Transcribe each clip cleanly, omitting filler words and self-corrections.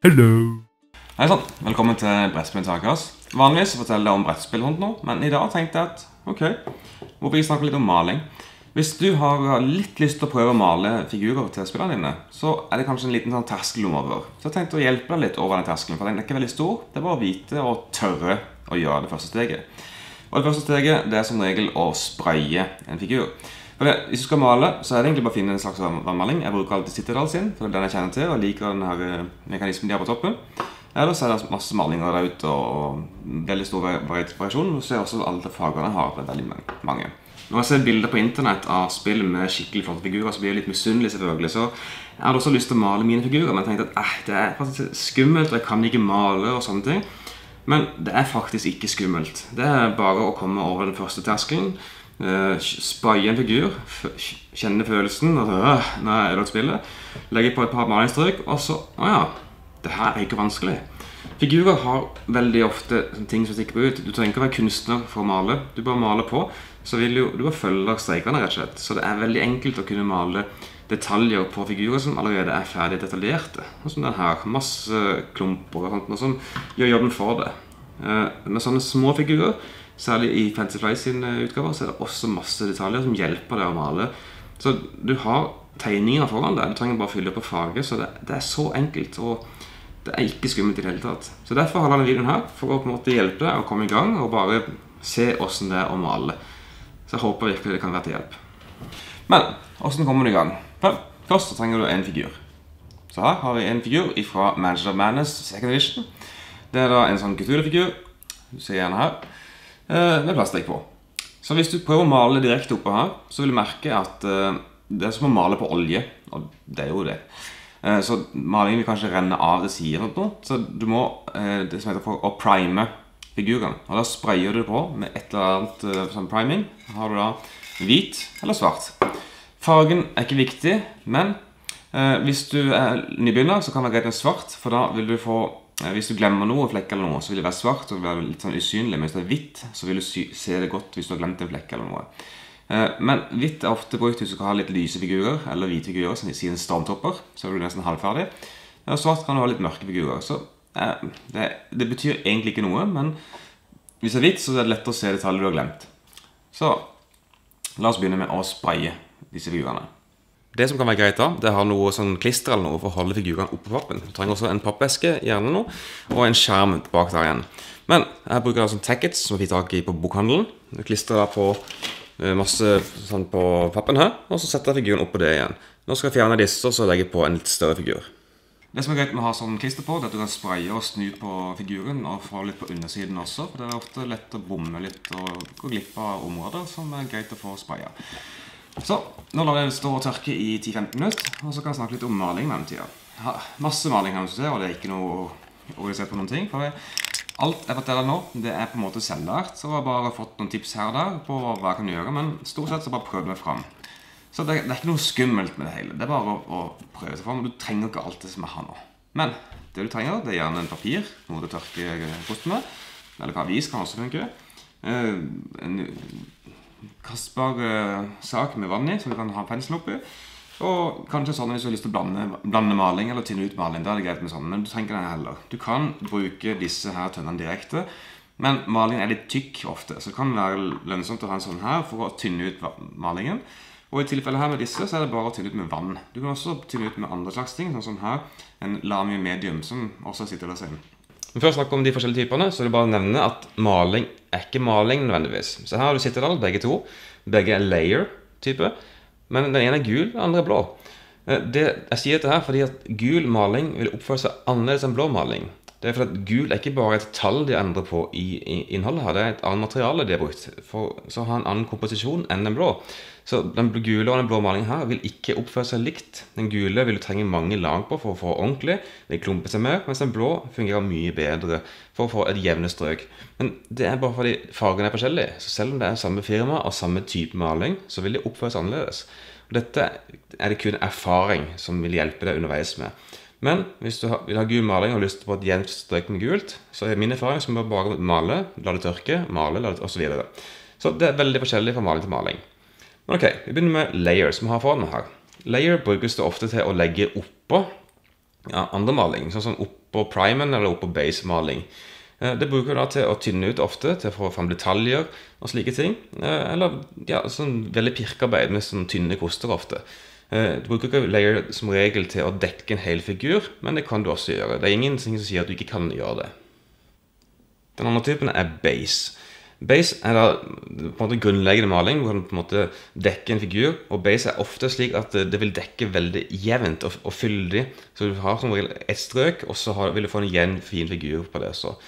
Hello! Hei sann, velkommen til Brettspill Takas. Vanligvis forteller jeg om brettspill rundt nå, men i dag tenkte jeg at, ok, hvorfor ikke snakke litt om maling? Hvis du har litt lyst til å prøve å male figurer til spillene dine, så er det kanskje en liten sånn terskel over. Så jeg tenkte å hjelpe deg litt over den terskelen, for den er ikke veldig stor. Det er bare å vite og tørre å gjøre det første steget. Og det første steget, det er som regel å spraye en figur. For hvis du skal male, så er det egentlig bare å finne en slags vannmaling. Jeg bruker alltid Citadel sin, for det er den jeg kjenner til, og liker denne mekanismen de har på toppen. Ellers er det masse malinger der ute, og veldig stor variasjon. Så er også alle fargene har veldig mange. Når jeg ser bilder på internett av spill med skikkelig flotte figurer, så blir jeg litt misunnelig selvfølgelig. Så jeg hadde også lyst til å male mine figurer, men jeg tenkte at det er faktisk skummelt, og jeg kan ikke male og sånne ting. Men det er faktisk ikke skummelt. Det er bare å komme over den første terskelen, spraye en figur, kjenne følelsen, når jeg er lagt spillet, legge på et par malingsstrøk, og så, det her er ikke vanskelig. Figurer har veldig ofte ting som stikker ut. Du trenger ikke å være kunstner for å male. Du bare maler på, så vil du bare følge strekene rett og slett. Så det er veldig enkelt å kunne male detaljer på figurer som allerede er ferdig detaljerte. Som den her, masse klumper og sånt, som gjør jobben for det. Med sånne små figurer, særlig i Fantasy Flight sine utgaver, så er det også masse detaljer som hjelper deg å male. Så du har tegninger foran deg, du trenger bare å fylle på farge, så det er så enkelt, og det er ikke skummelt i det hele tatt. Så derfor har jeg denne videoen her, for å på en måte hjelpe deg å komme i gang, og bare se hvordan det er å male. Så jeg håper virkelig det kan være til hjelp. Men, hvordan kommer du i gang? Først så trenger du en figur. Så her har vi en figur fra Mansion of Madness 2nd Edition. Det er da en sånn Cthulhu-figur, du ser gjerne her, med plastikk på. Så hvis du prøver å male direkte oppe her, så vil du merke at det er som å male på olje, og det er jo det. Så malingen vil kanskje renne av det siden eller noe, så du må, det som heter for å prime figuren. Og da sprayer du på med et eller annet sånn priming. Her har du da hvit eller svart. Fargen er ikke viktig, men hvis du er nybegynner, så kan det være greit med svart, for da vil du få, hvis du glemmer noe, flekk eller noe, så vil det være svart, og det vil være litt sånn usynlig. Men hvis det er hvitt, så vil du se det godt hvis du har glemt en flekk eller noe. Men hvitt er ofte brukt hvis du skal ha litt lyse figurer, eller hvite figurer, som de sier en stormtopper, så er du nesten halvferdig. Og svart kan du ha litt mørke figurer, så det betyr egentlig ikke noe, men hvis det er hvitt, så er det lett å se detaljer du har glemt. Så la oss begynne med å spraye disse figurene. Det som kan være greit da, det har noe sånn klister eller noe for å holde figurene oppe på pappen. Du trenger også en pappeske, gjerne noe, og en skjerm bak der igjen. Men jeg bruker da sånn tackets som vi får tak i på bokhandelen. Du klistrer da på masse sånn på pappen her, og så setter jeg figuren opp på det igjen. Nå skal jeg fjerne disse, og så legge på en litt større figur. Det som er greit med å ha sånn klister på, det er at du kan spraye og snu på figuren, og få litt på undersiden også, for det er ofte lett å bomme litt og gå glipp av områder som er greit å få spraye. Så, nå lar jeg stå og tørke i 10-15 minutter, og så kan jeg snakke litt om maling mellom tida. Jeg har masse maling her, og det er ikke noe å se på noen ting, for alt jeg forteller nå, det er på en måte selvlært, så jeg har bare fått noen tips her og der på hva jeg kan gjøre, men stort sett så bare prøv meg frem. Så det er ikke noe skummelt med det hele, det er bare å prøve seg frem, og du trenger ikke alt det som jeg har nå. Men det du trenger, det er gjerne en papir, noe til å tørke kosten med, eller avis kan også funke, en kastbar sak med vann i, så du kan ha pensel oppi, og kanskje sånn hvis du har lyst til å blande maling eller tynne ut maling, da er det greit med sånn, men du trenger ikke den heller. Du kan bruke disse her tønnene direkte, men malingen er litt tykk ofte, så det kan være lønnsomt å ha en sånn her for å tynne ut malingen. Og i tilfelle her med disse, så er det bare å tynne ut med vann. Du kan også tynne ut med andre slags ting, sånn som her, en lamy medium, som også sitter der selv. Men før jeg snakker om de forskjellige typene, så er det bare å nevne at maling er ikke maling nødvendigvis. Så her har du Citadel, begge to. Begge er layer-type. Men den ene er gul, den andre er blå. Jeg sier dette her fordi at gul maling vil oppføre seg annerledes enn blå maling. Det er fordi at gul er ikke bare et tall de endrer på i innholdet her. Det er et annet materiale de har brukt, for så har en annen komposisjon enn den blå. Så den gule og den blå malingen her vil ikke oppføre seg likt. Den gule vil du trenge mange lag på for å få ordentlig. Den klumper seg mer, mens den blå fungerer mye bedre for å få et jevne strøk. Men det er bare fordi fargen er forskjellig. Så selv om det er samme firma og samme type maling, så vil de oppføre seg annerledes. Og dette er det kun erfaring som vil hjelpe deg underveis med. Men hvis du vil ha gul maling og har lyst på et jevnt strøk med gult, så er min erfaring som bare male, la det tørke, male, og så videre. Så det er veldig forskjellig fra maling til maling. Men ok, vi begynner med layer som vi har foran meg her. Layer brukes det ofte til å legge oppå andre maling, sånn som oppå primen eller oppå base-maling. Det bruker du da til å tynne ut ofte, til å få frem detaljer og slike ting. Eller sånn veldig pirkearbeid med sånn tynne koster ofte. Du bruker ikke layer som regel til å dekke en hel figur, men det kan du også gjøre. Det er ingenting som sier at du ikke kan gjøre det. Den andre typen er base. Base er da på en måte grunnleggende maling. Du kan på en måte dekke en figur, og base er ofte slik at det vil dekke veldig jevnt og fyldig. Så du har som regel et strøk, og så vil du få en jevn, fin figur på det. Så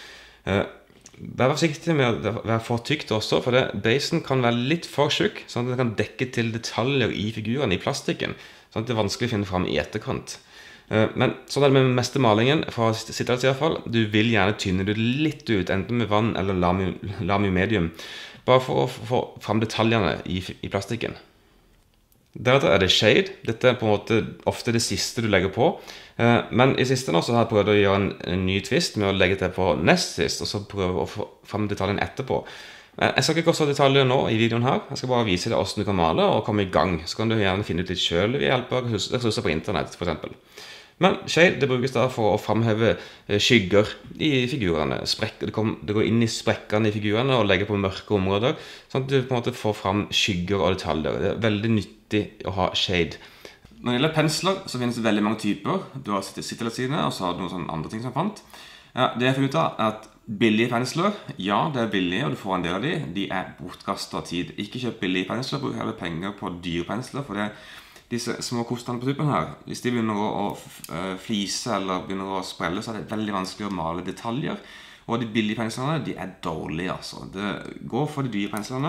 vær forsiktig med å være for tykt også, for basen kan være litt for tjukk, sånn at det kan dekke til detaljer i figuren, i plastikken, sånn at det er vanskelig å finne frem i etterkant. Men sånn er det med meste malingen, fra Citadels i hvert fall. Du vil gjerne tynne det litt ut, enten med vann eller lami medium, bare for å få frem detaljene i plastikken. Deretter er det shade. Dette er på en måte ofte det siste du legger på. Men i siste nå så har jeg prøvd å gjøre en ny twist med å legge det på nest sist, og så prøve å få frem detaljen etterpå. Jeg skal ikke gå så detaljer nå i videoen her. Jeg skal bare vise deg hvordan du kan male og komme i gang. Så kan du gjerne finne ut litt selv ved hjelp av ressurser på internett, for eksempel. Men shade det brukes da for å fremheve skygger i figurene. Det går inn i sprekkene i figurene og legger på mørke områder, sånn at du på en måte får frem skygger og detaljer. Det er veldig nyttig å ha shade. Når det gjelder pensler, så finnes det veldig mange typer. Du har Citadels sine, og så har du noen sånne andre ting som jeg fant. Det jeg finner ut av er at billige pensler, ja, det er billige, og du får en del av de er bortkastet tid. Ikke kjøp billige pensler, bruk heller penger på dyre pensler, for disse små kostene på typen her, hvis de begynner å flise eller begynner å sprelle, så er det veldig vanskelig å male detaljer. Og de billige penslene, de er dårlige, altså. Det går for de dyre penslene.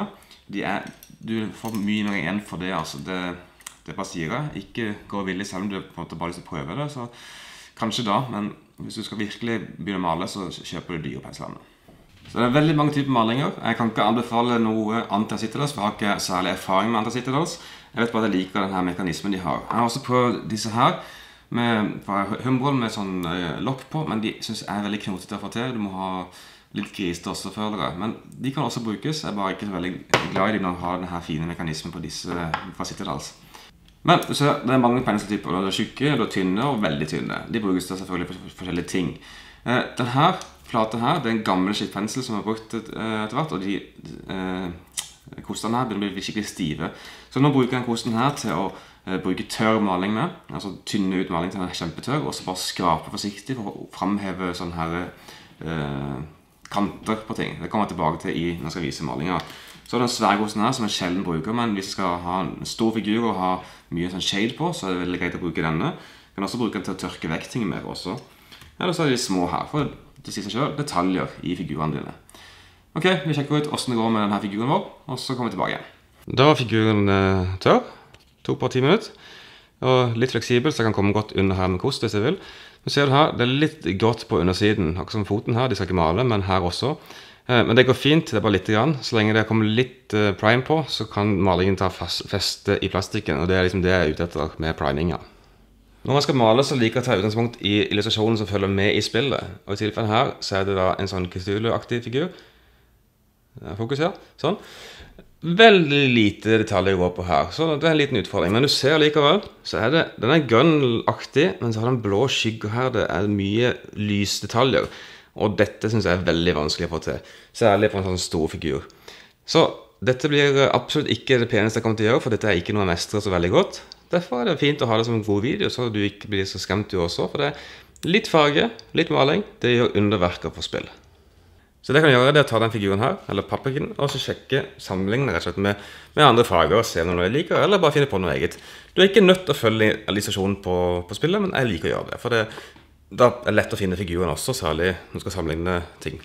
Du får mye mer igjen for det, altså. Det bare sier jeg. Ikke gå villig selv om du på en måte bare lyst til å prøve det, så kanskje da, men hvis du skal virkelig begynne å male, så kjøper du dyre penslene. Så det er veldig mange typer malinger. Jeg kan ikke anbefale noe Anti-Citadels, for jeg har ikke særlig erfaring med Anti-Citadels. Jeg vet bare at jeg liker denne mekanismen de har. Jeg har også prøvd disse her fra Humbrol med sånn lokk på, men de synes jeg er veldig knotete å få til. Du må ha litt grisete også, føler jeg. Men de kan også brukes. Jeg er bare ikke så veldig glad i dem når de har denne fine mekanismen på disse fra Citadels. Men du ser, det er mange penseltyper. Det er tjukke, det er tynne og veldig tynne. De brukes da selvfølgelig for forskjellige ting. Denne flate her, det er en gammel skittpensel som er brukt etter hvert, og de kostene her begynner å bli skikkelig stive. Så nå bruker jeg den kosten her til å bruke tørr maling med, altså tynne ut maling til den er kjempetørr, og så bare skrape forsiktig for å fremheve sånne her kanter på ting. Det kommer jeg tilbake til når jeg skal vise malingen. Så er det en svær kosten her som jeg sjelden bruker, men hvis jeg skal ha en stor figur og ha mye sånn shade på, så er det veldig greit å bruke denne. Jeg kan også bruke den til å tørke vekk ting med også. Eller så er de små her, for det sier seg selv, detaljer i figurene dine. Ok, vi sjekker ut hvordan det går med denne figuren vår, og så kommer vi tilbake igjen. Da var figuren tørr, tok på 10 minutter, og litt fleksibel, så jeg kan komme godt under her med kost hvis jeg vil. Nå ser du her, det er litt godt på undersiden, akkurat som foten her, de skal ikke male, men her også. Men det går fint, det er bare litt grann. Så lenge det kommer litt prime på, så kan malingen ta feste i plastikken, og det er liksom det jeg er ute etter med primingen. Når man skal male, så liker jeg å ta utgangspunkt i illustrasjonen som følger med i spillet. Og i tilfellet her, så er det da en sånn Cthulhu-aktig figur. Fokus her, sånn. Veldig lite detaljer går på her, så det er en liten utfordring. Men du ser likevel, så er den er grønn-aktig, men så har den blå skygge her, det er mye lysdetaljer. Og dette synes jeg er veldig vanskelig å få til, særlig på en sånn stor figur. Så dette blir absolutt ikke det peneste jeg kommer til å gjøre, for dette er ikke noe jeg mestrer så veldig godt. Derfor er det fint å ha det som en god video, så du ikke blir så skremt du også, for det er litt farge, litt maling, det gjør underverker for spill. Så det jeg kan gjøre, det er å ta den figuren her, eller papikken, og så sjekke sammenligningen rett og slett med andre farger, og se om noe jeg liker, eller bare finne på noe eget. Du er ikke nødt til å følge illustrasjonen på spillet, men jeg liker å gjøre det, for da er det lett å finne figuren også, særlig når du skal sammenligne ting.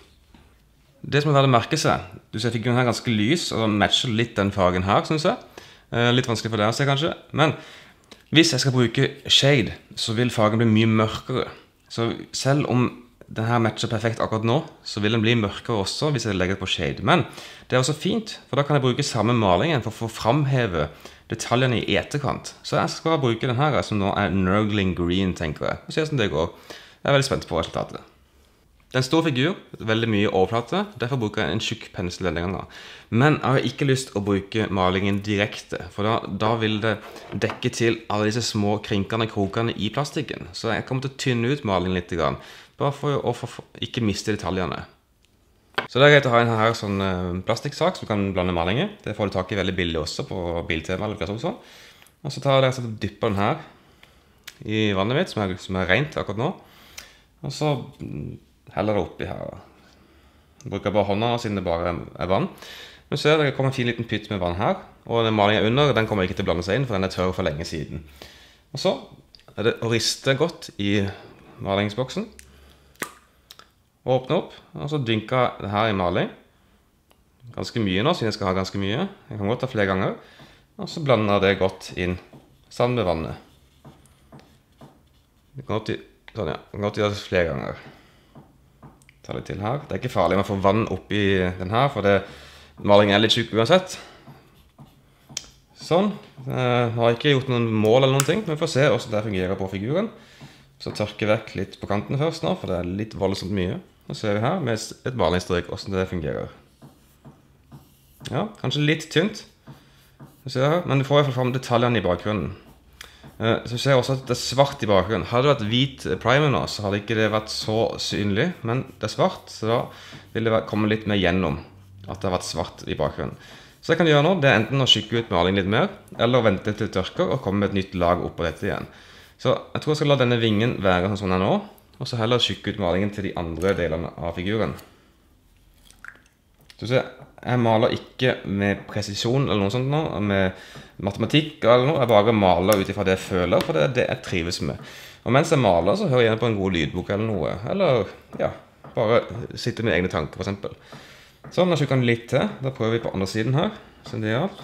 Det som er verdt å merke seg, du ser figuren her ganske lys, og matcher litt den fargen her, synes jeg. Litt vanskelig for deg å se kanskje, men hvis jeg skal bruke shade, så vil fargen bli mye mørkere. Så selv om den her matcher perfekt akkurat nå, så vil den bli mørkere også hvis jeg legger det på shade. Men det er også fint, for da kan jeg bruke samme malingen for å få fremheve detaljene i etterkant. Så jeg skal bruke den her som nå er Nurgling Green, tenker jeg. Og se hvordan det går. Jeg er veldig spent på resultatet. Det er en stor figur, veldig mye overflate, derfor bruker jeg en tjukk pensel denne gangen. Men jeg har ikke lyst å bruke malingen direkte, for da vil det dekke til alle disse små krinkene og krokene i plastikken. Så jeg kommer til å tynne ut malingen litt, bare for å ikke miste detaljene. Så det er greit å ha en her sånn plastikksak som kan blande maling i. Det får du tak i veldig billig også på Biltema eller hva sånn. Og så tar jeg og dypper den her i vannet mitt, som er rent akkurat nå. Og så heller det oppi her. Jeg bruker bare hånda siden det bare er vann. Men så det kommer en fin liten pytt med vann her. Og den malingen under, den kommer ikke til å blande seg inn, for den er tørr for lenge siden. Og så er det å riste godt i malingsboksen. Åpne opp, og så dynker jeg det her i maling. Ganske mye nå, siden jeg skal ha ganske mye. Jeg kan godt ta flere ganger. Og så blander jeg det godt inn sammen med vannet. Det kan godt gjøre det flere ganger. Ta litt til her. Det er ikke farlig om jeg får vann oppi den her, for malingen er litt tjukk uansett. Sånn. Jeg har ikke gjort noen mål eller noen ting, men vi får se hvordan det fungerer på figuren. Så tørker jeg vekk litt på kanten først nå, for det er litt voldsomt mye. Nå ser vi her med et malingsstrøk hvordan det fungerer. Ja, kanskje litt tynt. Men du får i hvert fall frem detaljene i bakgrunnen. Så ser jeg også at det er svart i bakgrunnen. Hadde det vært hvit primer nå, så hadde ikke det vært så synlig. Men det er svart, så da vil det komme litt mer gjennom at det har vært svart i bakgrunnen. Så det jeg kan gjøre nå, det er enten å skykke ut maling litt mer, eller vente til det tørker og komme med et nytt lag opp på dette igjen. Så jeg tror jeg skal la denne vingen være sånn her nå, og så heller skykke ut malingen til de andre delene av figuren. Så jeg maler ikke med presisjon eller noe sånt nå, med matematikk eller noe. Jeg bare maler ut ifra det jeg føler, for det er det jeg trives med. Og mens jeg maler, så hører jeg gjerne på en god lydbok eller noe. Eller, ja, bare sitte med egne tanker, for eksempel. Sånn, jeg skykker den litt til. Da prøver vi på andre siden her. Sånn det gjør.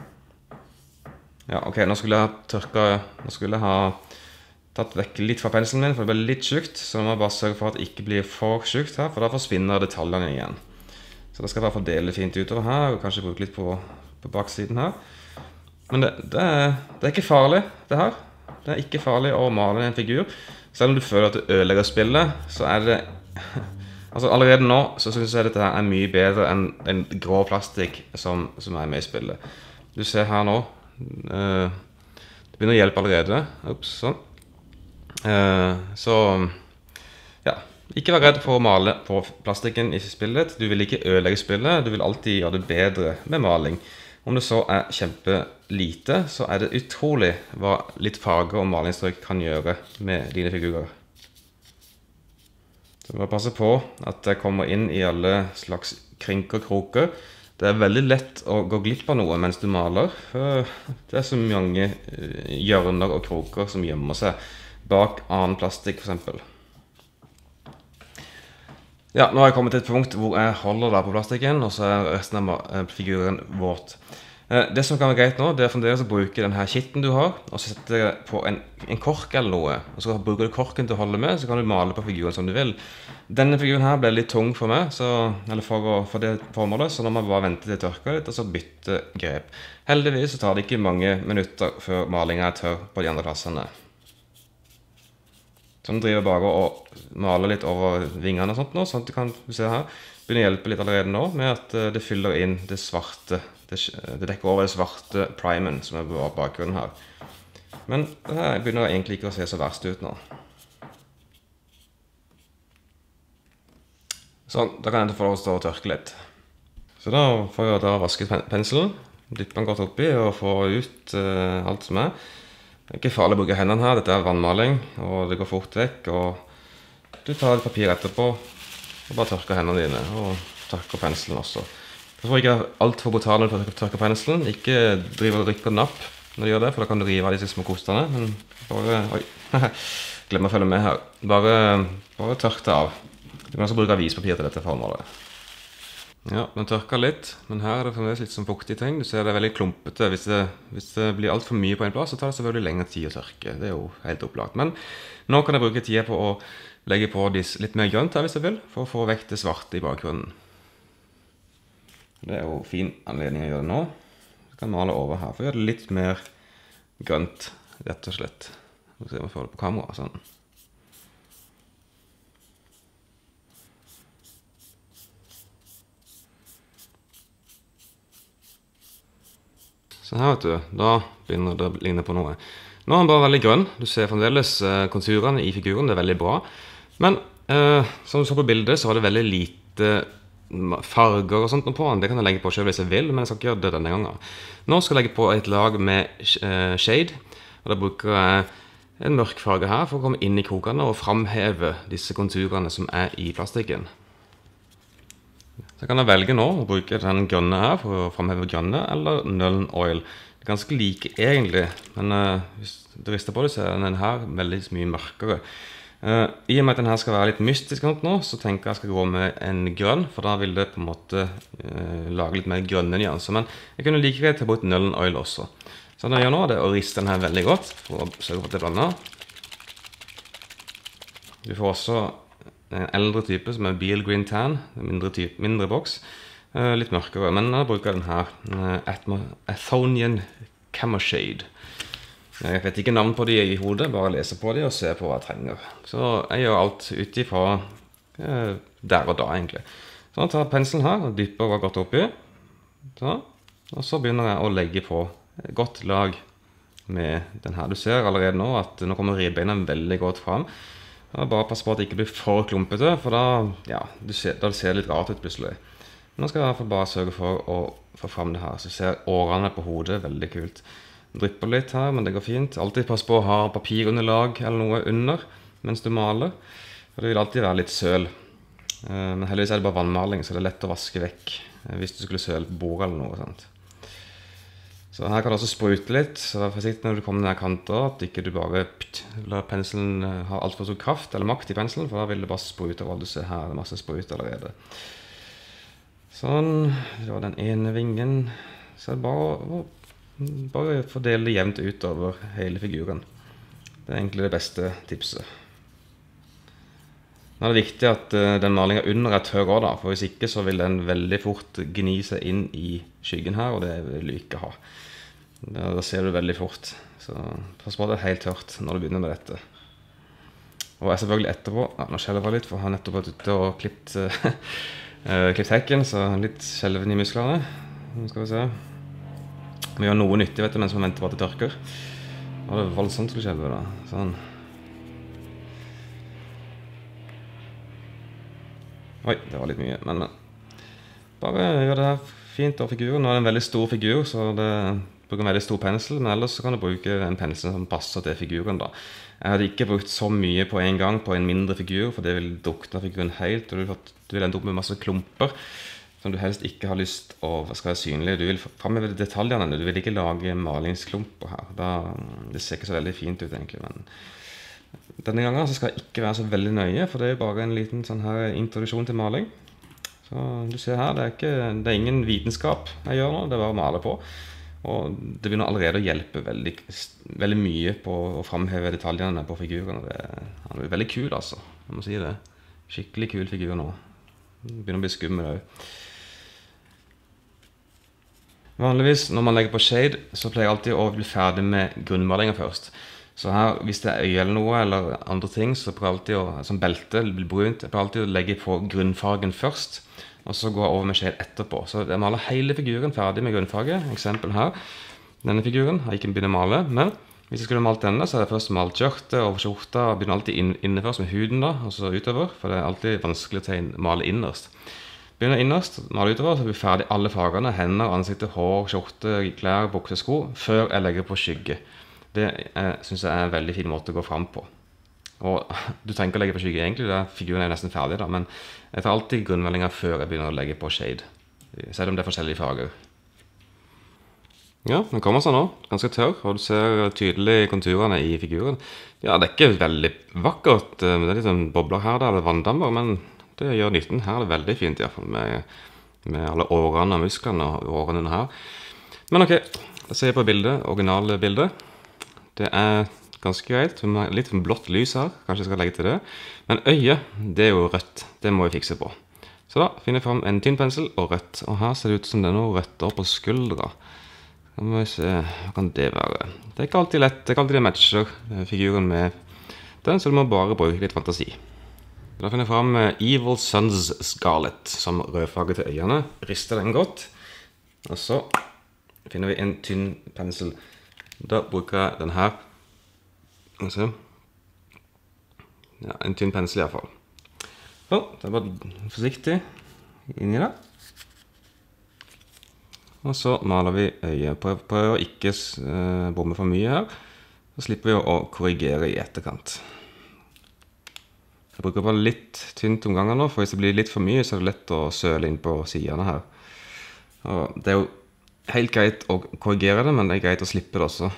Ja, ok, nå skulle jeg ha tatt vekk litt fra penselen min, for det ble litt tjukt. Så nå må jeg bare sørge for at det ikke blir for tjukt her, for da forsvinner detaljene igjen. Så da skal jeg bare fordele fint utover her, og kanskje bruke litt på baksiden her. Men det er ikke farlig, det her. Det er ikke farlig å male en figur. Selv om du føler at du ødelegger spillet, så er det... Altså allerede nå så synes jeg dette her er mye bedre enn en grå plastikk som er med i spillet. Du ser her nå, det begynner å hjelpe allerede. Ups, sånn. Så, ja, ikke vær redd for å male på plastikken i spillet. Du vil ikke ødelegge spillet, du vil alltid gjøre det bedre med maling. Om det så er kjempelite, så er det utrolig hva litt farge og malingsstrøk kan gjøre med dine figurer. Så bare passe på at jeg kommer inn i alle slags krinker og kroker. Det er veldig lett å gå glipp av noe mens du maler. Det er så mange hjørner og kroker som gjemmer seg bak annen plastikk, for eksempel. Ja, nå har jeg kommet til et punkt hvor jeg holder da på plastikken, og så er resten av figuren våt. Det som kan være greit nå, det er fremdeles å bruke denne kitten du har, og så sette det på en kork eller noe, og så bruker du korken til å holde med, så kan du male på figuren som du vil. Denne figuren her ble litt tung for meg, eller for det formålet, så nå må jeg bare vente til det tørker litt, og så bytte grep. Heldigvis så tar det ikke mange minutter før malingen er tørr på de andre plassene. Så nå driver jeg bare og maler litt over vingene og sånt nå, sånn at du kan se her, begynne å hjelpe litt allerede nå med at det fyller inn det svarte, det dekker over det svarte primen som er på bakgrunnen her. Men det her begynner egentlig ikke å se så verst ut nå. Sånn, da kan jeg få lov å stå og tørke litt. Så da får jeg da vasket penselen, dyppe den godt oppi og få ut alt som er. Det er ikke farlig å bruke hendene her, dette er vannmaling, og det går fort vekk, og du tar et papir etterpå, og bare tørker hendene dine, og tørker penselen også. Jeg tror ikke alt for brutal når du tørker penselen, ikke driver og rykker napp når du gjør det, for da kan du rive av disse små kostene, men bare, oi, glemmer å følge med her, bare tørk det av. Du kan også bruke avispapir til dette formålet. Ja, den tørker litt, men her er det fremdeles litt som fuktig ting. Du ser det er veldig klumpete. Hvis det blir alt for mye på en plass, så tar det selvfølgelig lengre tid å tørke. Det er jo helt opplagt. Men nå kan jeg bruke tida på å legge på litt mer grønt her hvis jeg vil, for å få vekk det svarte i bakgrunnen. Det er jo fin anledning å gjøre det nå. Jeg kan male over her, for å gjøre det litt mer grønt, rett og slett. Nå ser vi om jeg får det på kamera, sånn. Så her vet du, da begynner det å ligne på noe. Nå er den bare veldig grønn. Du ser fremdeles konturene i figuren, det er veldig bra. Men som du så på bildet, så var det veldig lite farger og sånt på den. Det kan jeg legge på selv hvis jeg vil, men jeg skal ikke gjøre det denne gangen. Nå skal jeg legge på et lag med shade, og da bruker jeg en mørk farge her for å komme inn i krokene og framheve disse konturene som er i plastikken. Så kan jeg velge nå å bruke den grønne her for å framheve grønne, eller Nuln Oil. Det er ganske like egentlig, men hvis du rister på det, så er den her veldig mye mørkere. I og med at den her skal være litt mystisk nå, så tenker jeg skal gå med en grønn, for da vil det på en måte lage litt mer grønne nyanser. Men jeg kunne like greit ta bort Nuln Oil også. Så det jeg gjør nå, det er å riste den her veldig godt, for å sørge for at det blander. Du får også en eldre type som er Beal Green Tan, mindre boks, litt mørkere, men jeg bruker den her, Athonian Camoshade. Jeg vet ikke navn på de i hodet, bare leser på de og ser på hva jeg trenger. Så jeg gjør alt utifra der og da egentlig. Så jeg tar penselen her og dypper godt oppi, og så begynner jeg å legge på et godt lag med den her. Du ser allerede nå at nå kommer ribbeina veldig godt fram. Bare pass på at det ikke blir for klumpete, for da ser det litt rart ut plutselig. Nå skal jeg i hvert fall bare sørge for å få fram det her, så ser årene på hodet veldig kult. Drypper litt her, men det går fint. Alltid pass på å ha papirunderlag eller noe under mens du maler, for det vil alltid være litt søl. Men heldigvis er det bare vannmaling, så det er lett å vaske vekk hvis du skulle søle på bordet eller noe sånt. Så her kan du også sprute litt, så vær forsiktig når du kommer ned kanter, at ikke du bare lar penselen ha alt for stor kraft eller makt i penselen, for da vil det bare sprute over. Du ser her, det er masse sprut allerede. Sånn, det var den ene vingen. Så er det bare fordele det jevnt ut over hele figuren. Det er egentlig det beste tipset. Nå er det viktig at den malingen under er tørr også da, for hvis ikke så vil den veldig fort gni seg inn i skyggen her, og det vil du ikke ha. Da ser du veldig fort, så pass på at det er helt tørt når du begynner med dette. Og jeg selvfølgelig etterpå, nå skjelver jeg litt, for jeg har nettopp vært ute og klippet hekken, så litt skjelven i musklerne. Nå skal vi se. Vi gjør noe nyttig, vet du, mens vi venter på at det tørker. Og det er voldsomt til å skjelve da, sånn. Oi, det var litt mye, men bare gjør det her fint av figuren. Nå er det en veldig stor figur, så det bruker en veldig stor pensel, men ellers så kan du bruke en pensel som passer til figuren da. Jeg hadde ikke brukt så mye på en gang på en mindre figur, for det vil drukne figuren helt, og du vil ende opp med masse klumper som du helst ikke har lyst å skal være synlige. Du vil fremheve detaljene, du vil ikke lage malingsklumper her. Det ser ikke så veldig fint ut egentlig, men denne gangen så skal jeg ikke være så veldig nøye, for det er jo bare en liten sånn her introduksjon til maling. Så du ser her, det er ingen vitenskap jeg gjør nå, det er bare å male på. Og det begynner allerede å hjelpe veldig mye på å fremheve detaljene på figuren. Han er veldig kul altså, jeg må si det. Skikkelig kul figur nå. Det begynner å bli skummel også. Vanligvis når man legger på shade, så pleier jeg alltid å bli ferdig med grunnmalingen først. Så her, hvis det er øye eller noe, eller andre ting, så prøver jeg alltid å, som belte, eller brunt, jeg prøver alltid å legge på grunnfargen først, og så går jeg over med shade etterpå. Så jeg maler hele figuren ferdig med grunnfarge. Eksempel her. Denne figuren har jeg ikke begynt å male, men hvis jeg skulle malt denne, så er det først malt skjørtet over skjorta, og begynner alltid inne først med huden da, og så utover, for det er alltid vanskelig å male innerst. Begynner innerst, male utover, så blir jeg ferdig alle fargene, hender, ansiktet, hår, skjorte, klær, bukser, sko, før jeg legger på skygge. Det synes jeg er en veldig fin måte å gå frem på. Og du trenger ikke å legge på skygge egentlig, figuren er nesten ferdig da, men jeg tar alltid grunnmeldinger før jeg begynner å legge på shade, selv om det er forskjellige farger. Ja, den kommer sånn nå, ganske tørr, og du ser tydelig konturene i figuren. Ja, det er ikke veldig vakkert, det er litt sånn bobler her da, eller vanndammer, men det gjør nytten. Her er det veldig fint i hvert fall, med alle årene og musklene og årene under her. Men ok, da ser jeg på bildet, originale bildet. Det er ganske greit, litt blått lys her, kanskje jeg skal legge til det. Men øyet, det er jo rødt, det må jeg fikse på. Så da finner jeg frem en tynn pensel og rødt. Og her ser det ut som det er noe rødt på skuldra. Da må vi se, hva kan det være? Det er ikke alltid lett, det er ikke alltid det matcher figuren med den, så du må bare bruke litt fantasi. Da finner jeg frem Evil Sun's Scarlet som rødfarge til øyene. Rister den godt. Og så finner vi en tynn pensel. Da bruker jeg den her. Ja, en tynn pensel i hvert fall. Så, det er bare forsiktig inn i det. Og så maler vi øyet. Prøv å ikke bomme for mye her. Så slipper vi å korrigere i etterkant. Jeg bruker bare litt tynt om gangen nå, for hvis det blir litt for mye, så er det lett å søle inn på sidene her. Og det er jo helt greit å korrigere det, men det er greit å slippe det også.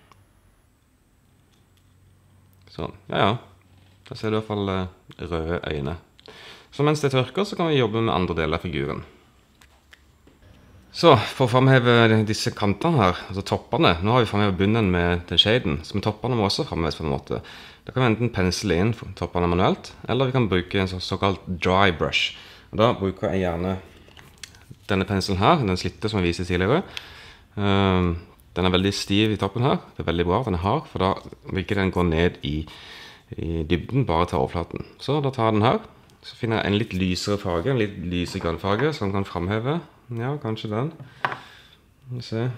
Sånn, ja. Da ser du i hvert fall røde øyne. Så mens det tørker, så kan vi jobbe med andre deler av figuren. Så, for å fremheve disse kantene her, altså toppene, nå har vi fremhevet bunnen med den shaden, så toppene må også fremheves på en måte. Da kan vi enten pensle inn toppene manuelt, eller vi kan bruke en såkalt dry brush. Og da bruker jeg gjerne denne penselen her, den slitte som jeg viste tidligere. Den er veldig stiv i toppen her, det er veldig bra at den er hard, for da vil ikke den gå ned i dybden, bare ta overflaten. Så da tar jeg den her, så finner jeg en litt lysere farge, en litt lysere grønn farge, som kan fremheve. Ja, kanskje den. Vi ser.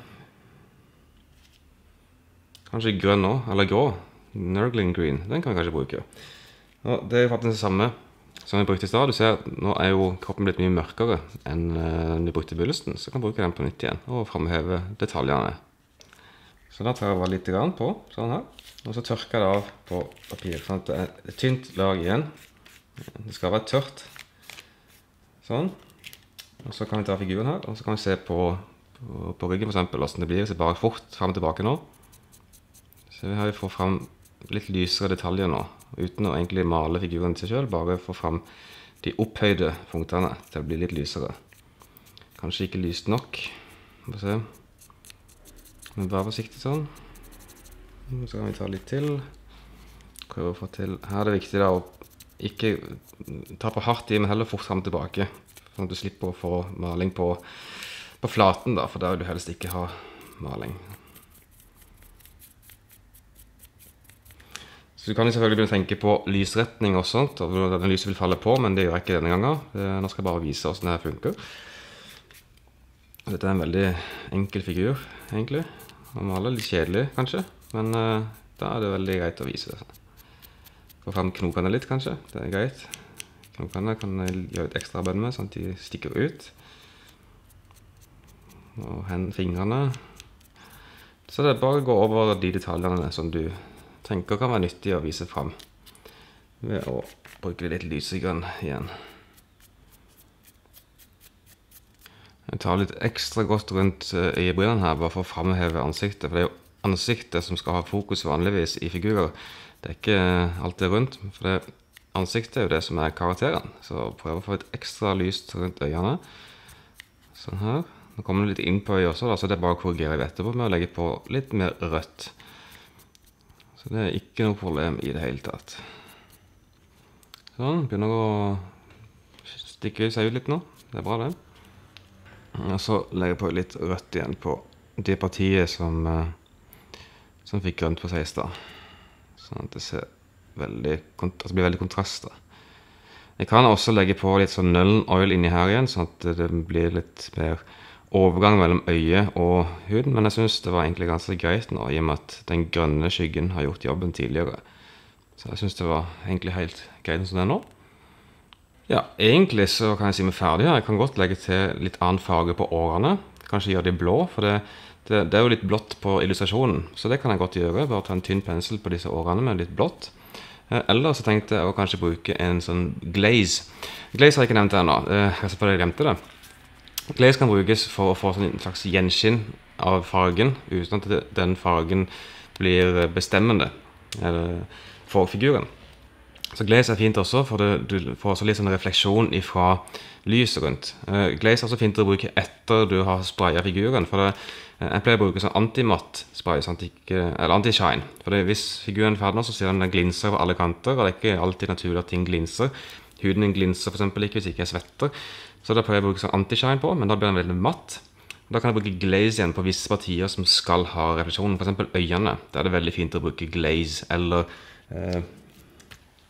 Kanskje grønn nå, eller grå. Nurgling green, den kan vi kanskje bruke. Og det er jo faktisk det samme som vi brukte i stad. Du ser, nå er jo kroppen blitt mye mørkere enn vi brukte i begynnelsen, så jeg kan bruke den på nytt igjen, og fremheve detaljene. Så da tar jeg bare litt grann på, sånn her. Og så tørker jeg det av på papir, sånn at det er et tynt lag igjen. Det skal være tørt. Sånn. Og så kan vi ta figuren her, og så kan vi se på ryggen for eksempel, hvordan det blir hvis det bare fort frem og tilbake nå. Så vi får frem litt lysere detaljer nå, uten å egentlig male figuren til selv, bare få frem de opphøyde punktene til å bli litt lysere. Kanskje ikke lyst nok, må se. Men bare forsiktig sånn. Så kan vi ta litt til. Prøve å få til. Her er det viktig da å ikke ta på hardt i, men heller fort frem og tilbake. Sånn at du slipper å få maling på flaten da, for der vil du helst ikke ha maling. Så du kan jo selvfølgelig begynne å tenke på lysretning og sånt, og hvordan den lyset vil falle på, men det gjør jeg ikke denne gangen. Nå skal jeg bare vise hvordan dette funker. Dette er en veldig enkel figur, egentlig. Og maler litt kjedelig, kanskje, men da er det veldig greit å vise det. Få frem knokene litt, kanskje. Det er greit. Knokene kan jeg gjøre et ekstra arbeid med, sånn at de stikker ut. Og fingrene. Så det er bare å gå over de detaljene som du tenker kan være nyttig å vise frem. Ved å bruke litt lysegrønn igjen. Jeg tar litt ekstra godt rundt øyebrynene her, bare for å fremheve ansiktet. For det er jo ansiktet som skal ha fokus vanligvis i figurer. Det er ikke alltid rundt, for ansiktet er jo det som er karakteren. Så prøv å få et ekstra lyst rundt øynene. Sånn her. Nå kommer det litt inn på øyet også, da, så det er bare å korrigere det etterpå med å legge på litt mer rødt. Så det er ikke noe problem i det hele tatt. Sånn, begynner å stikke seg ut litt nå. Det er bra det. Og så legger jeg på litt rødt igjen på det partiet som fikk grønt på seg i stad. Sånn at det blir veldig kontrast da. Jeg kan også legge på litt sånn Nuln Oil inni her igjen, sånn at det blir litt mer overgang mellom øye og huden, men jeg synes det var egentlig ganske greit nå, i og med at den grønne skyggen har gjort jobben tidligere. Så jeg synes det var egentlig helt greit som det er nå. Ja, egentlig så kan jeg si meg ferdig her. Jeg kan godt legge til litt annen farge på årene. Kanskje gjøre det blå, for det er jo litt blått på illustrasjonen. Så det kan jeg godt gjøre, bare ta en tynn pensel på disse årene med litt blått. Eller så tenkte jeg å kanskje bruke en sånn glaze. Glaze har jeg ikke nevnt ennå, jeg selvfølgelig glemte det. Glaze kan brukes for å få en slags gjenskinn av fargen, uten at den fargen blir bestemmende for figuren. Så glaze er fint også, for du får også litt sånn refleksjon fra lyset rundt. Glaze er også fint å bruke etter du har sprayet figuren, for jeg pleier å bruke sånn anti-matt spray, eller anti-shine. For hvis figuren er ferdig nå, så ser den glinser over alle kanter, og det er ikke alltid naturlig at ting glinser. Huden din glinser for eksempel ikke hvis ikke jeg svetter. Så da pleier jeg å bruke sånn anti-shine på, men da blir den veldig matt. Da kan jeg bruke glaze igjen på visse partier som skal ha refleksjon, for eksempel øynene. Da er det veldig fint å bruke glaze, eller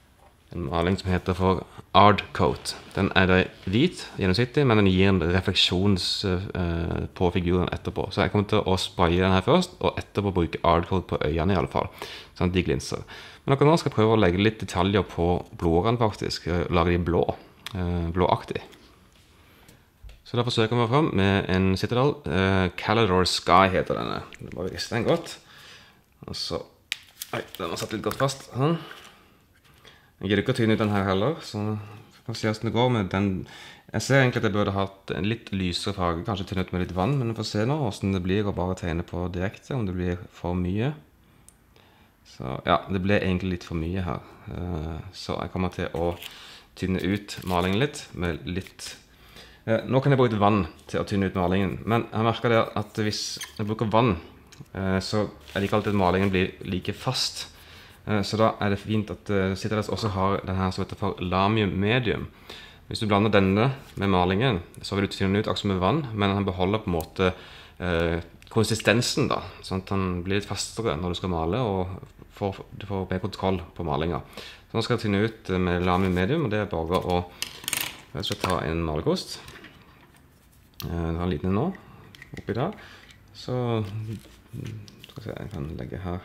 en maling som heter for Ard Coat. Den er da hvit gjennomsiktig, men den gir en refleksjon på figuren etterpå. Så jeg kommer til å spraye den her først, og etterpå bruke Ard Coat på øynene i alle fall, sånn at de glinser. Men akkurat nå skal jeg prøve å legge litt detaljer på blodårene faktisk, lage de blå, blåaktig. Så da forsøker vi frem med en Citadel, Calidor Sky heter denne. Det bare rister den godt. Og så, den har satt litt godt fast. Sånn. Jeg gir ikke å tynne ut den her heller, så får se hvordan det går med den. Jeg ser egentlig at jeg burde hatt en litt lysere farge, kanskje tynne ut med litt vann, men vi får se nå hvordan det blir å bare tegne på direkte, om det blir for mye. Så ja, det ble egentlig litt for mye her. Så jeg kommer til å tynne ut malingen litt, med litt... Nå kan jeg bruke vann til å tynne ut malingen, men jeg merker det at hvis jeg bruker vann, så er det ikke alltid at malingen blir like fast. Så da er det fint at Citadel også har denne som heter for Lamium Medium. Hvis du blander denne med malingen, så vil du tynne ut akkurat med vann, men han beholder på en måte konsistensen da, sånn at han blir litt fastere når du skal male, og du får mer kontroll på malingen. Så nå skal jeg tynne ut med Lamium Medium, og det er bare å ta en malerkost. Jeg har en liten nå, oppi der. Så skal vi se, jeg kan legge her.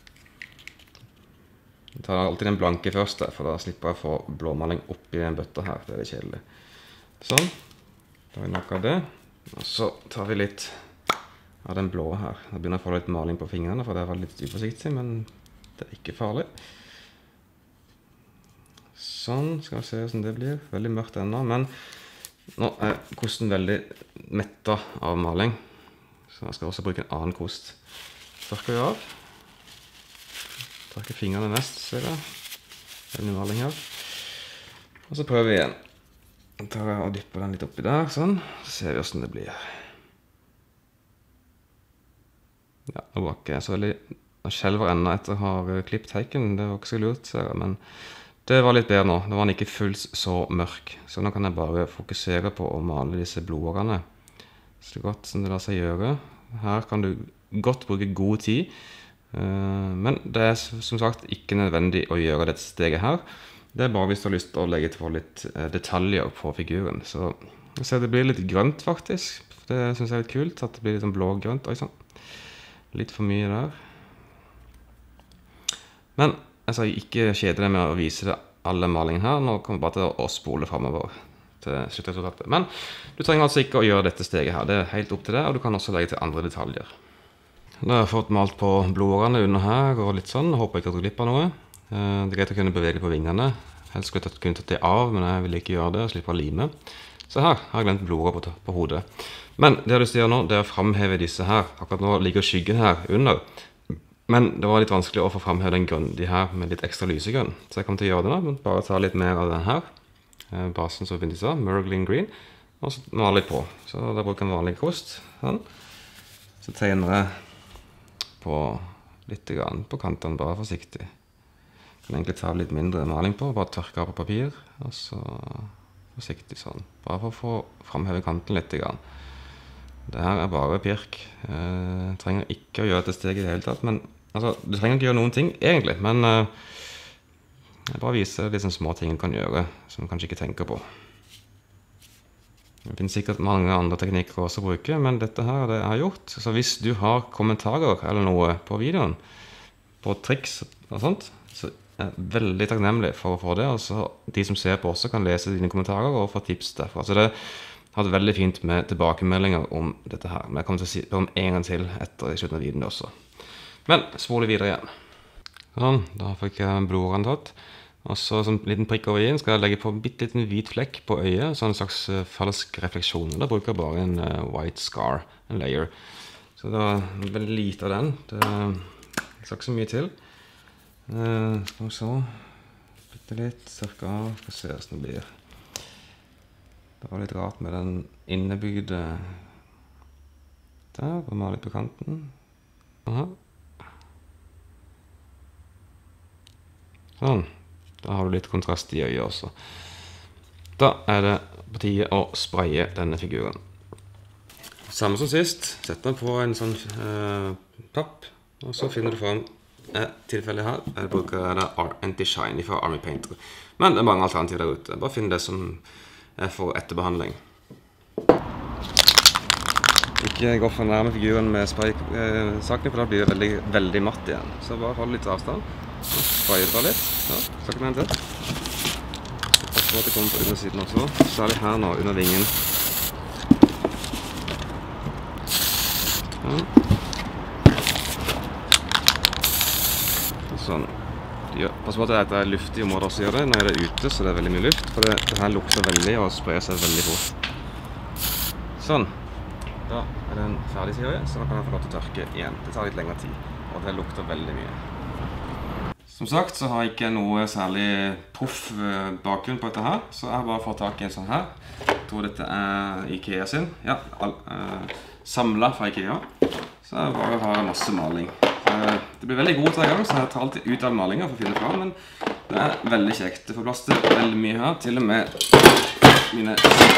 Jeg tar alltid den blanke først, for da slipper jeg å få blåmaling oppi den bøtta her. Det er litt kjedelig. Sånn, da har vi nok av det. Og så tar vi litt av den blå her. Da begynner jeg å få litt maling på fingrene, for det var litt uforsiktig, men det er ikke farlig. Sånn, skal vi se hvordan det blir. Veldig mørkt ennå, men nå er kosten veldig mettet av maling. Så jeg skal også bruke en annen kost. Tørker vi av. Tørker fingrene mest, ser jeg. Veldig maling her. Og så prøver vi igjen. Jeg tar og dypper den litt oppi der, sånn. Så ser vi hvordan det blir. Ja, det var ikke så veldig... Jeg skjelver enda etter å ha klippet teiken. Det var ikke så lurt, ser jeg, men... Det var litt bedre nå. Nå var den ikke fullt så mørk. Så nå kan jeg bare fokusere på å male disse blodårene. Så godt som det lar seg gjøre. Her kan du godt bruke god tid. Men det er som sagt ikke nødvendig å gjøre dette steget her. Det er bare hvis du har lyst til å legge til litt detaljer på figuren. Så jeg ser det blir litt grønt faktisk. Det synes jeg er litt kult, at det blir litt sånn blå-grønt. Oi, sånn. Litt for mye der. Men jeg skal ikke kjede deg med å vise det alle malingen her. Nå kommer jeg bare til å spole fremover til sluttresultatet. Men du trenger altså ikke å gjøre dette steget her. Det er helt opp til det, og du kan også legge til andre detaljer. Da har jeg fått malt på blodårene under her og litt sånn. Jeg håper ikke at du glipper noe. Det er greit å kunne bevege på vingene. Helst skulle jeg kunne tatt det av, men jeg vil ikke gjøre det og slipper å lime. Så her har jeg glemt blodårer på hodet. Men det jeg har lyst til å gjøre nå, det er å fremheve disse her. Akkurat nå ligger skyggen her under. Men det var litt vanskelig å få fremheve den grønn, de her med litt ekstra lysegrønn. Så jeg kommer til å gjøre det nå, men bare ta litt mer av den her. Basen som finnes av, Murglin Green. Og så male litt på. Så da bruker jeg en vanlig kost. Sånn. Så tegner jeg på litt grann på kantene, bare forsiktig. Jeg kan egentlig ta litt mindre maling på, bare tørke av på papir. Og så forsiktig sånn. Bare for å få fremheve kanten litt grann. Det her er bare pirk. Jeg trenger ikke å gjøre dette steget i det hele tatt, men altså, du trenger ikke gjøre noen ting, egentlig, men jeg bare viser litt sånne små ting du kan gjøre, som du kanskje ikke tenker på. Det finnes sikkert mange andre teknikker også å bruke, men dette her er det jeg har gjort. Så hvis du har kommentarer eller noe på videoen, på triks og sånt, så er jeg veldig takknemlig for å få det, og så de som ser på også kan lese dine kommentarer og få tips derfra. Så det har vært veldig fint med tilbakemeldinger om dette her, men jeg kommer til å si det om en gang til etter i slutten av videoen også. Men spoler videre igjen. Sånn, da fikk jeg blodårene tatt. Og så som en liten prikk over igjen skal jeg legge på en bitteliten hvit flekk på øyet, sånn en slags falsk refleksjon. Da bruker jeg bare en white scar, en layer. Så da er det veldig lite av den. Det skal ikke så mye til. Skal vi så, bittelitt, tørke av, skal se hvordan det blir. Det var litt rart med den innebygde der, og male litt på kanten. Aha. Sånn, da har du litt kontrast i øyet også. Da er det på tide å spraye denne figuren. Samme som sist, sett den på en sånn papp, og så finner du frem tilfellet her. Jeg bruker Anti-Shiny fra Army Painter. Men det mange alternativer der ute. Bare finn det som for etterbehandling. Ikke gå for nærme figuren med spraysakene, for da blir det veldig matt igjen. Så bare hold litt avstand. Spraye det bare litt. Ja, sakken en til. Pass på at det kommer på undersiden også. Særlig her nå, under vingen. Ja. Sånn. Ja, pass på at dette er luftig område også gjør det. Nå er det ute, så det er veldig mye luft. For det her lukter veldig og sprayer seg veldig fort. Sånn. Da er den ferdig serie, så da kan jeg få lov til å tørke igjen. Det tar litt lengre tid, og det lukter veldig mye. Som sagt så har jeg ikke noe særlig proff bakgrunn på dette her, så jeg har bare fått tak i en sånn her. Jeg tror dette er Ikea sin. Ja, samlet fra Ikea. Så jeg bare har masse maling. Det blir veldig god til en gang, så jeg tar alltid ut all malingen for å finne fra, men det er veldig kjekt. Det får plass til veldig mye her, til og med mine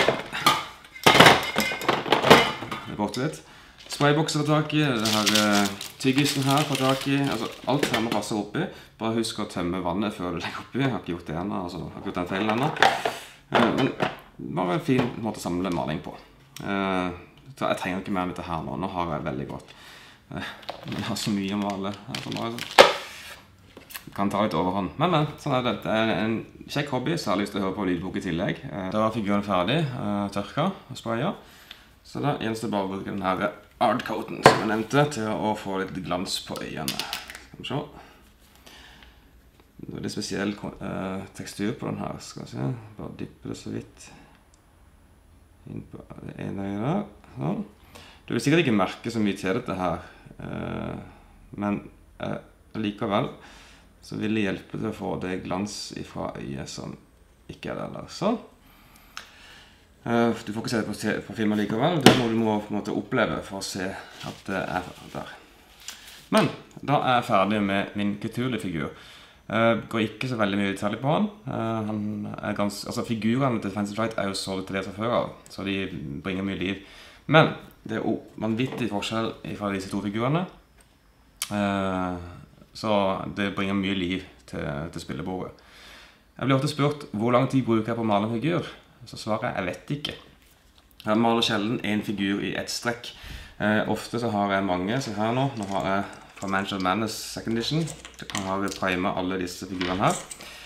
borte litt. Spraybokser får tak i, det her tyggisen her får tak i, altså alt her må passe oppi. Bare husk å tømme vannet før du legger oppi. Jeg har ikke gjort det ennå, altså jeg har ikke gjort den feilen ennå. Men bare en fin måte å samle maling på. Jeg trenger ikke mer med dette her nå har jeg veldig godt. Jeg har så mye å male. Jeg kan ta litt overhånd. Men, sånn er det. Det er en kjekk hobby, så jeg har lyst til å høre på lydbok i tillegg. Da var figuren ferdig, tørka og sprayet. Så da gjenstår det bare å bruke denne hardcoaten som jeg nevnte, til å få litt glans på øynene. Skal vi se. Det er litt spesiell tekstur på den her, skal vi se. Bare dyppe det så vidt inn på det ene øyet der. Sånn. Du vil sikkert ikke merke så mye til dette her, men likevel så vil det hjelpe til å få det glans ifra øyet som ikke er der. Sånn. Du får ikke se det på filmen likevel, det må du på en måte oppleve for å se at det er der. Men da er jeg ferdig med min Cthulhu-figur. Går ikke så veldig mye detaljer på han. Figurene til Fantasy Flight er jo så detaljert fra før av, så de bringer mye liv. Men det er jo vanvittig forskjell fra disse to figurene. Så det bringer mye liv til spillebordet. Jeg blir ofte spurt hvor lang tid bruker jeg på å male en figur. Så svarer jeg vet ikke. Jeg maler sjelden en figur i ett strekk. Ofte så har jeg mange, så her nå har jeg fra Mansion of Madness Second Edition. Jeg har primet alle disse figurene her.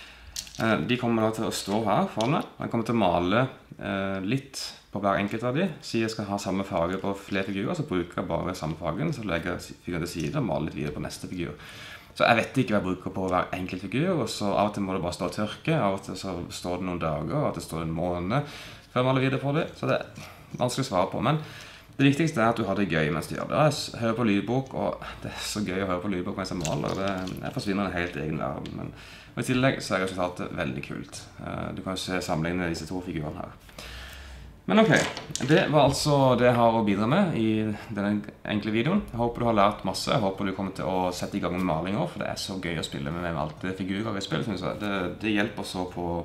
De kommer da til å stå her foran meg. Jeg kommer til å male litt på hver enkelt av de. Så jeg skal ha samme farge på flere figurer, så bruker jeg bare samme fargen. Så legger jeg figuren til side og maler litt videre på neste figur. Så jeg vet ikke hva jeg bruker på hver enkelt figur, og så av og til må det bare stå og tørke, av og til så står det noen dager, av og til står det en måned før jeg maler videre på det, så det er vanskelig å svare på. Men det viktigste er at du har det gøy mens du gjør det. Jeg hører på lydbok, og det er så gøy å høre på lydbok mens jeg maler, jeg forsvinner en helt egen verden. Men i tillegg så er resultatet veldig kult. Du kan jo se sammenligne disse to figurene her. Men ok, det var altså det jeg har å bidra med i denne enkle videoen. Jeg håper du har lært masse, jeg håper du kommer til å sette i gang med maling også, for det er så gøy å spille med alle figurer i spill, synes jeg. Det hjelper så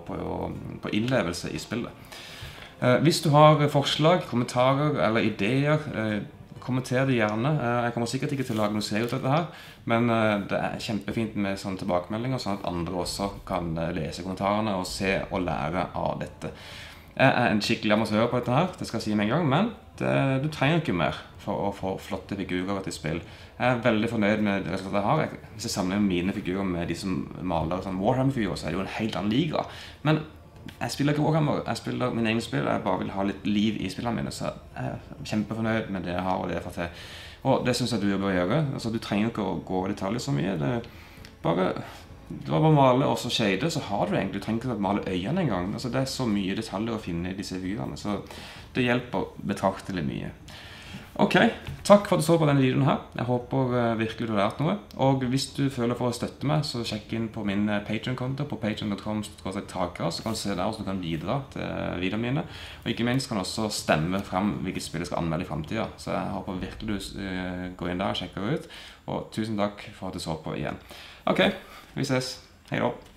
på innlevelse i spillet. Hvis du har forslag, kommentarer eller ideer, kommenter det gjerne. Jeg kommer sikkert ikke til å lage noe serie ut av dette her, men det er kjempefint med sånne tilbakemeldinger, sånn at andre også kan lese kommentarene og se og lære av dette. Jeg er en skikkelig amatør på dette her, det skal jeg si med en gang, men du trenger ikke mer for å få flotte figurer til spill. Jeg er veldig fornøyd med det resultatet jeg har. Hvis jeg sammenligner mine figurer med de som maler sånn Warhammer-figurer, så er det jo en helt annen liga. Men jeg spiller ikke Warhammer, jeg spiller min egen spill, jeg bare vil ha litt liv i spillene mine, så jeg er kjempefornøyd med det jeg har og det jeg får til. Og det synes jeg du bør gjøre. Altså, du trenger ikke å gå i detaljer så mye, det bare å male og så shade, så har du egentlig, du trenger ikke å male øynene en gang. Altså, det er så mye detaljer å finne i disse figurene, så det hjelper betraktelig mye. Ok, takk for at du så på denne videoen her. Jeg håper virkelig du har lært noe. Og hvis du føler for å støtte meg, så sjekk inn på min Patreon-konto på patreon.com/takras, så kan du se der hvordan du kan bidra til videoene mine. Og ikke minst kan du også stemme frem hvilket spill jeg skal anmelde i fremtiden. Så jeg håper virkelig du går inn der og sjekker ut. Og tusen takk for at du så på igjen. Ok, vi ses. Hei da.